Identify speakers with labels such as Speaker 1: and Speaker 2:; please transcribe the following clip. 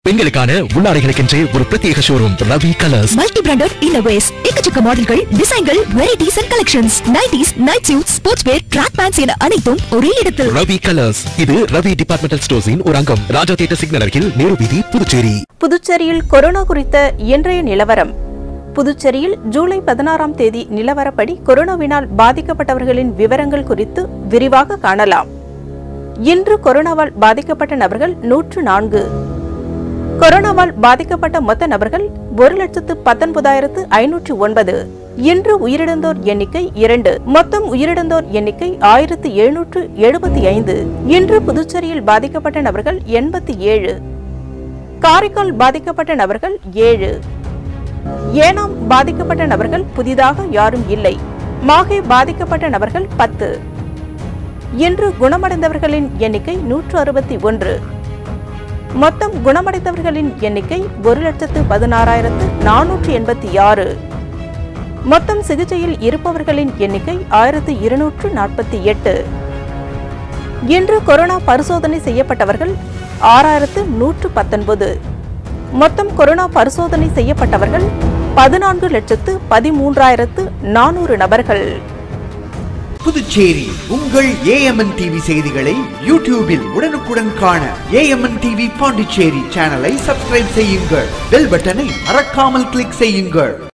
Speaker 1: பெண்களுக்கான உள்ளாடைகளுக்கென்றே ஒரு பிரத்யேக showroom Ravi colours.
Speaker 2: Multi branded innerwears, எக்கச்சக்க மாடல்கள், டிசைன்கள், varieties and collections, nighties, night suits, sports wear, track pants என அனைத்தும் ஒரே இடத்தில்.
Speaker 1: ரவி கலர்ஸ். இது ரவி டிபார்ட்மெண்டல் ஸ்டோர்ஸின் ஒரு அங்கம். ராஜா தியேட்டர் சிக்னல் அருகில், நேரு வீதி, புதுச்சேரி.
Speaker 3: புதுச்சேரியில் கொரோனா குறித்த இன்றைய நிலவரம். புதுச்சேரியில் ஜூலை 16ஆம் தேதி நிலவரப்படி கொரோனாவினால் பாதிக்கப்பட்டவர்களின் விவரங்கள் குறித்து விரிவாக காணலாம். இன்று கொரோனாவால் பாதிக்கப்பட்ட நபர்கள் 104. கொரோனாவால் பாதிக்கப்பட்ட மொத்த நபர்கள் 1,19,509. இன்று உயிரிழந்தோர் எண்ணிக்கை 2. மொத்தம் உயிரிழந்தோர் எண்ணிக்கை 1775. இன்று புதுச்சேரியில் பாதிக்கப்பட்ட நபர்கள் 87. காரைக்கால் பாதிக்கப்பட்ட நபர்கள் 7. ஏனாம் பாதிக்கப்பட்ட நபர்கள் புதிதாக யாரும் இல்லை. மாஹே பாதிக்கப்பட்ட நபர்கள் 10. இன்று குணமடைந்தவர்களின் எண்ணிக்கை 161. மொத்தம் குணமடைந்தவர்களின் எண்ணிக்கை 1,16,486. மொத்தம் சிகிச்சையில் இருப்பவர்களின் எண்ணிக்கை 1248. இன்று கொரோனா பரிசோதனை செய்யப்பட்டவர்கள் 6,119. மொத்தம் கொரோனா பரிசோதனை செய்யப்பட்டவர்கள் 14,13,400 நபர்கள்.
Speaker 4: புதுச்சேரி உங்கள் AMNTV செய்திகளை யூடியூபில் உடனுக்குடன் காண AMNTV பாண்டிச்சேரி சேனலை சப்ஸ்கிரைப் செய்யுங்கள். பெல் பட்டனை மறக்காமல் கிளிக் செய்யுங்கள்.